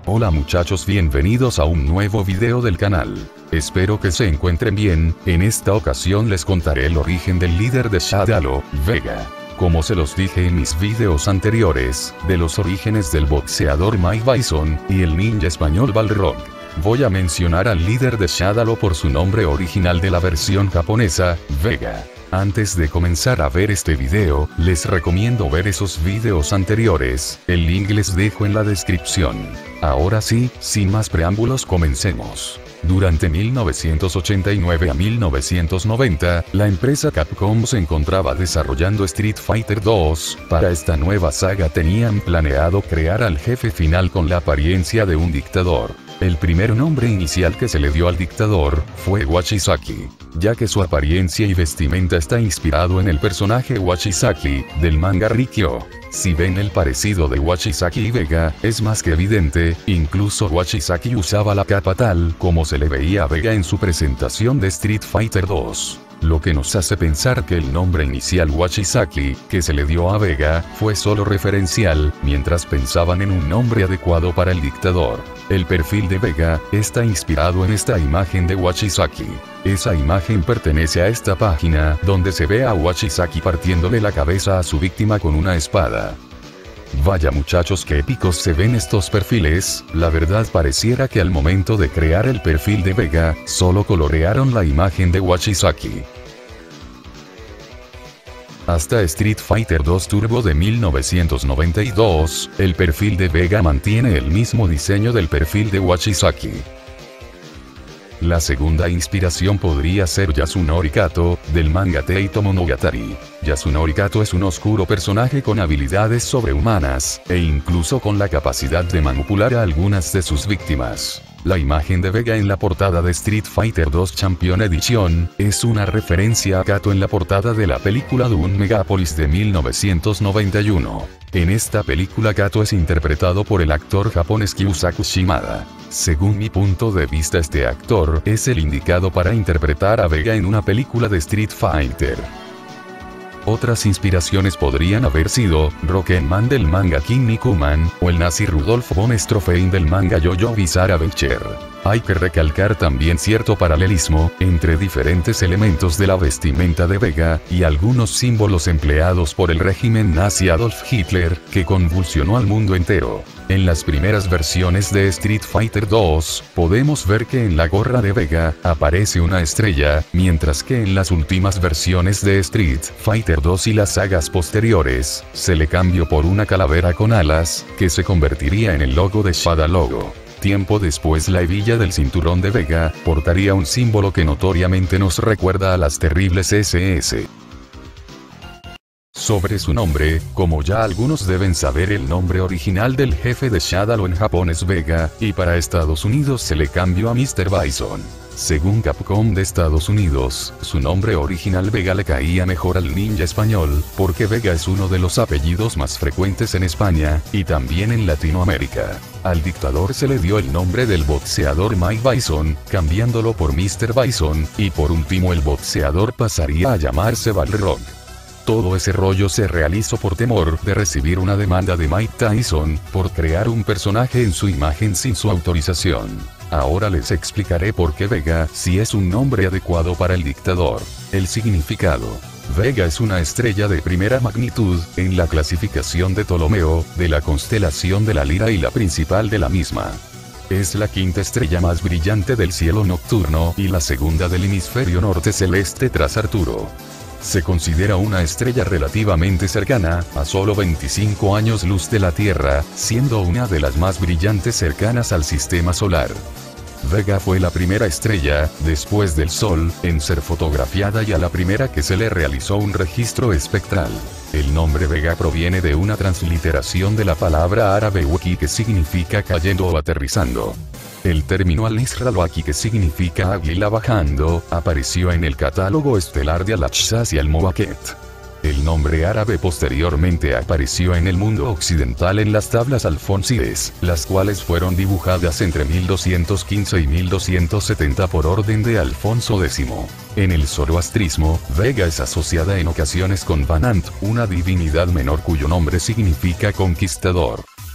Hola muchachos, bienvenidos a un nuevo video del canal. Espero que se encuentren bien. En esta ocasión les contaré el origen del líder de Shadow, Vega. Como se los dije en mis videos anteriores, de los orígenes del boxeador Bison y el ninja español Balrog. Voy a mencionar al líder de Shadow por su nombre original de la versión japonesa, Vega. Antes de comenzar a ver este video, les recomiendo ver esos videos anteriores, el link les dejo en la descripción. Ahora sí, sin más preámbulos comencemos. Durante 1989 a 1990, la empresa Capcom se encontraba desarrollando Street Fighter 2, para esta nueva saga tenían planeado crear al jefe final con la apariencia de un dictador. El primer nombre inicial que se le dio al dictador, fue Wachisaki, ya que su apariencia y vestimenta está inspirado en el personaje Wachisaki, del manga Rikyo. Si ven el parecido de Wachisaki y Vega, es más que evidente, incluso Wachisaki usaba la capa tal como se le veía a Vega en su presentación de Street Fighter 2. Lo que nos hace pensar que el nombre inicial Wachisaki, que se le dio a Vega, fue solo referencial, mientras pensaban en un nombre adecuado para el dictador. El perfil de Vega, está inspirado en esta imagen de Wachisaki. Esa imagen pertenece a esta página, donde se ve a Wachisaki partiéndole la cabeza a su víctima con una espada. Vaya muchachos, qué épicos se ven estos perfiles. La verdad pareciera que al momento de crear el perfil de Vega, solo colorearon la imagen de Wachisaki. Hasta Street Fighter 2 Turbo de 1992, el perfil de Vega mantiene el mismo diseño del perfil de Wachisaki. La segunda inspiración podría ser Yasunori Kato, del manga Teito Monogatari. Yasunori Kato es un oscuro personaje con habilidades sobrehumanas, e incluso con la capacidad de manipular a algunas de sus víctimas. La imagen de Vega en la portada de Street Fighter 2 Champion Edition, es una referencia a Kato en la portada de la película Doom Megapolis de 1991. En esta película Kato es interpretado por el actor japonés Kyusaku Shimada. Según mi punto de vista, este actor es el indicado para interpretar a Vega en una película de Street Fighter. Otras inspiraciones podrían haber sido Rocketman del manga Kinnikuman Man, o el nazi Rudolf von Stroheim del manga Jojo Bizarre Adventure. Hay que recalcar también cierto paralelismo entre diferentes elementos de la vestimenta de Vega y algunos símbolos empleados por el régimen nazi Adolf Hitler, que convulsionó al mundo entero. En las primeras versiones de Street Fighter 2, podemos ver que en la gorra de Vega aparece una estrella, mientras que en las últimas versiones de Street Fighter 2 y las sagas posteriores, se le cambió por una calavera con alas, que se convertiría en el logo de Shadow. Tiempo después, la hebilla del cinturón de Vega portaría un símbolo que notoriamente nos recuerda a las terribles SS. Sobre su nombre, como ya algunos deben saber, el nombre original del jefe de Shadow en Japón es Vega, y para Estados Unidos se le cambió a Mr. Bison. Según Capcom de Estados Unidos, su nombre original Vega le caía mejor al ninja español, porque Vega es uno de los apellidos más frecuentes en España, y también en Latinoamérica. Al dictador se le dio el nombre del boxeador Bison, cambiándolo por Mr. Bison, y por último el boxeador pasaría a llamarse Balrog. Todo ese rollo se realizó por temor de recibir una demanda de Mike Tyson, por crear un personaje en su imagen sin su autorización. Ahora les explicaré por qué Vega sí es un nombre adecuado para el dictador. El significado. Vega es una estrella de primera magnitud, en la clasificación de Ptolomeo, de la constelación de la Lira y la principal de la misma. Es la quinta estrella más brillante del cielo nocturno y la segunda del hemisferio norte celeste tras Arturo. Se considera una estrella relativamente cercana, a solo 25 años luz de la Tierra, siendo una de las más brillantes cercanas al sistema solar. Vega fue la primera estrella, después del Sol, en ser fotografiada y a la primera que se le realizó un registro espectral. El nombre Vega proviene de una transliteración de la palabra árabe waki, que significa cayendo o aterrizando. El término al-Nisralwaki, que significa águila bajando, apareció en el catálogo estelar de Al-Aqsas y Al-Mowaket. El nombre árabe posteriormente apareció en el mundo occidental en las tablas alfonsíes, las cuales fueron dibujadas entre 1215 y 1270 por orden de Alfonso X. En el zoroastrismo, Vega es asociada en ocasiones con Vanant, una divinidad menor cuyo nombre significa conquistador.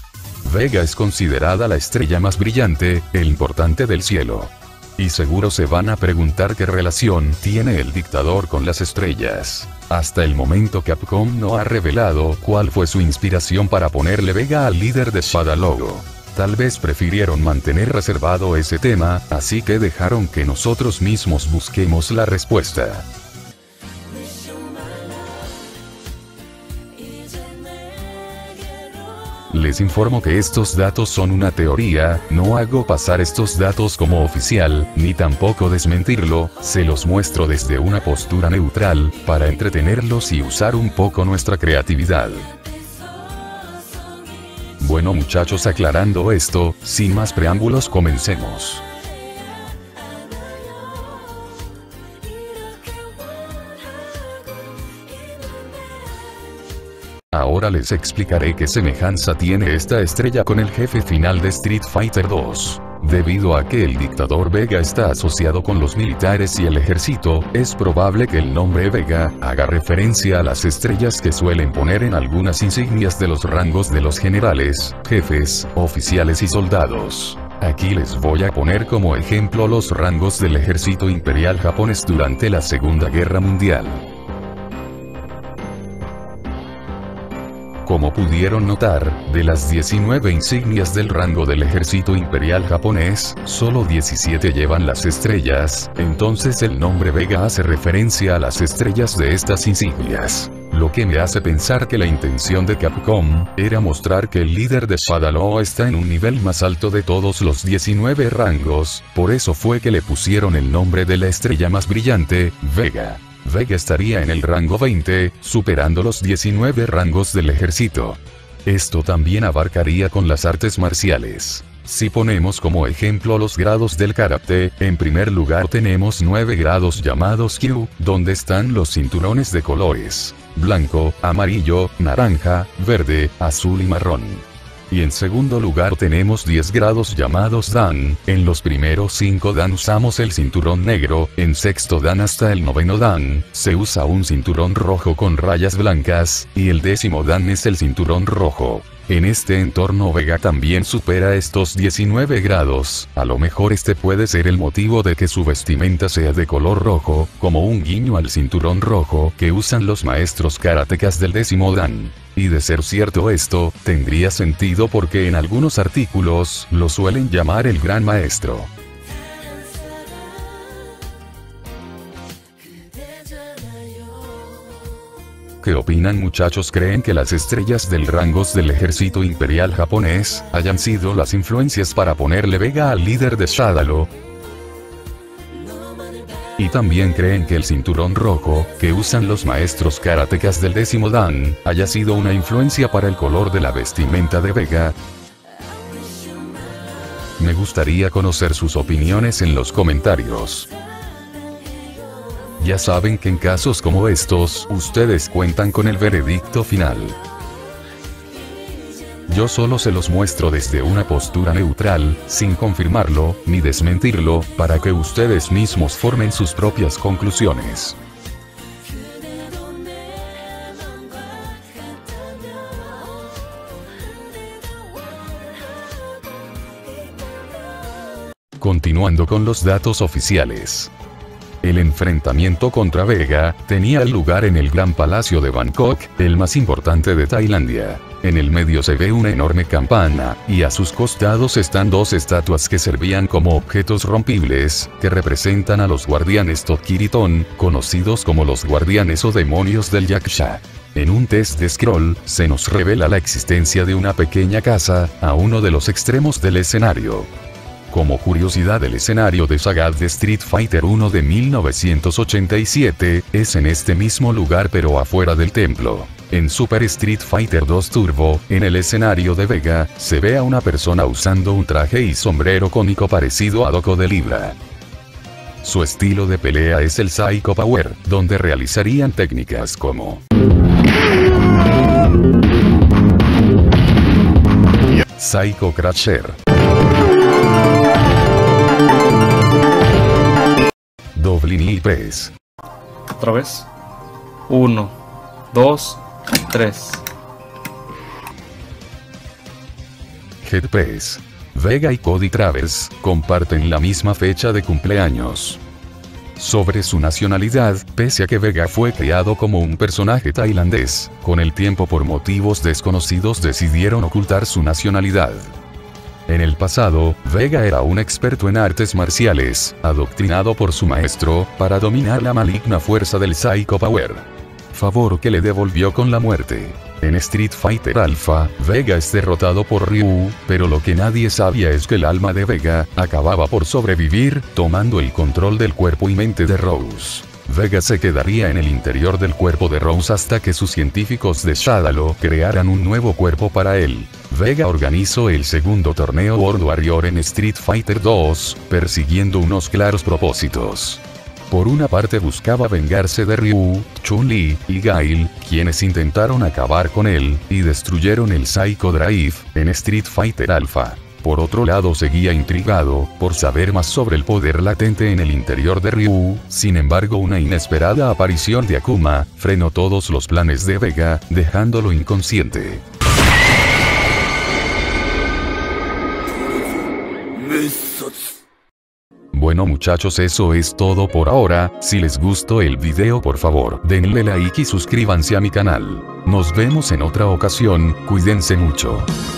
Vega es considerada la estrella más brillante, e importante del cielo. Y seguro se van a preguntar qué relación tiene el dictador con las estrellas. Hasta el momento Capcom no ha revelado cuál fue su inspiración para ponerle Vega al líder de Shadow. Tal vez prefirieron mantener reservado ese tema, así que dejaron que nosotros mismos busquemos la respuesta. Les informo que estos datos son una teoría, no hago pasar estos datos como oficial, ni tampoco desmentirlo, se los muestro desde una postura neutral, para entretenerlos y usar un poco nuestra creatividad. Bueno muchachos, aclarando esto, sin más preámbulos comencemos. Ahora les explicaré qué semejanza tiene esta estrella con el jefe final de Street Fighter 2. Debido a que el dictador Vega está asociado con los militares y el ejército, es probable que el nombre Vega haga referencia a las estrellas que suelen poner en algunas insignias de los rangos de los generales, jefes, oficiales y soldados. Aquí les voy a poner como ejemplo los rangos del ejército imperial japonés durante la Segunda Guerra Mundial. Como pudieron notar, de las 19 insignias del rango del ejército imperial japonés, solo 17 llevan las estrellas, entonces el nombre Vega hace referencia a las estrellas de estas insignias. Lo que me hace pensar que la intención de Capcom era mostrar que el líder de Shadow está en un nivel más alto de todos los 19 rangos, por eso fue que le pusieron el nombre de la estrella más brillante, Vega. Vega estaría en el rango 20, superando los 19 rangos del ejército. Esto también abarcaría con las artes marciales. Si ponemos como ejemplo los grados del karate, en primer lugar tenemos 9 grados llamados Kyu, donde están los cinturones de colores: blanco, amarillo, naranja, verde, azul y marrón. Y en segundo lugar tenemos 10 grados llamados Dan, en los primeros 5 Dan usamos el cinturón negro, en sexto Dan hasta el noveno Dan, se usa un cinturón rojo con rayas blancas, y el décimo Dan es el cinturón rojo. En este entorno Vega también supera estos 19 grados, a lo mejor este puede ser el motivo de que su vestimenta sea de color rojo, como un guiño al cinturón rojo que usan los maestros karatecas del décimo Dan. Y de ser cierto esto, tendría sentido porque en algunos artículos, lo suelen llamar el Gran Maestro. ¿Qué opinan muchachos? ¿Creen que las estrellas del rangos del ejército imperial japonés hayan sido las influencias para ponerle Vega al líder de Shadow? ¿Y también creen que el cinturón rojo, que usan los maestros karatecas del décimo Dan, haya sido una influencia para el color de la vestimenta de Vega? Me gustaría conocer sus opiniones en los comentarios. Ya saben que en casos como estos, ustedes cuentan con el veredicto final. Yo solo se los muestro desde una postura neutral, sin confirmarlo, ni desmentirlo, para que ustedes mismos formen sus propias conclusiones. Continuando con los datos oficiales. El enfrentamiento contra Vega tenía lugar en el Gran Palacio de Bangkok, el más importante de Tailandia. En el medio se ve una enorme campana, y a sus costados están dos estatuas que servían como objetos rompibles, que representan a los guardianes Tokiriton, conocidos como los guardianes o demonios del Yaksha. En un test de scroll, se nos revela la existencia de una pequeña casa, a uno de los extremos del escenario. Como curiosidad, el escenario de Sagat de Street Fighter 1 de 1987, es en este mismo lugar pero afuera del templo. En Super Street Fighter 2 Turbo, en el escenario de Vega, se ve a una persona usando un traje y sombrero cónico parecido a Doko de Libra. Su estilo de pelea es el Psycho Power, donde realizarían técnicas como Psycho Crusher, Doble Knee Press. Otra vez. 1, 2, 3. Headpiece. Vega y Cody Travers comparten la misma fecha de cumpleaños. Sobre su nacionalidad, pese a que Vega fue creado como un personaje tailandés, con el tiempo por motivos desconocidos decidieron ocultar su nacionalidad. En el pasado, Vega era un experto en artes marciales, adoctrinado por su maestro, para dominar la maligna fuerza del Psycho Power. Favor que le devolvió con la muerte. En Street Fighter Alpha, Vega es derrotado por Ryu, pero lo que nadie sabía es que el alma de Vega acababa por sobrevivir, tomando el control del cuerpo y mente de Rose. Vega se quedaría en el interior del cuerpo de Rose hasta que sus científicos de Shadalo crearan un nuevo cuerpo para él. Vega organizó el segundo torneo World Warrior en Street Fighter 2, persiguiendo unos claros propósitos. Por una parte buscaba vengarse de Ryu, Chun-Li y Guile, quienes intentaron acabar con él, y destruyeron el Psycho Drive, en Street Fighter Alpha. Por otro lado seguía intrigado, por saber más sobre el poder latente en el interior de Ryu, sin embargo una inesperada aparición de Akuma, frenó todos los planes de Vega, dejándolo inconsciente. Bueno muchachos, eso es todo por ahora. Si les gustó el video, por favor denle like y suscríbanse a mi canal. Nos vemos en otra ocasión, cuídense mucho.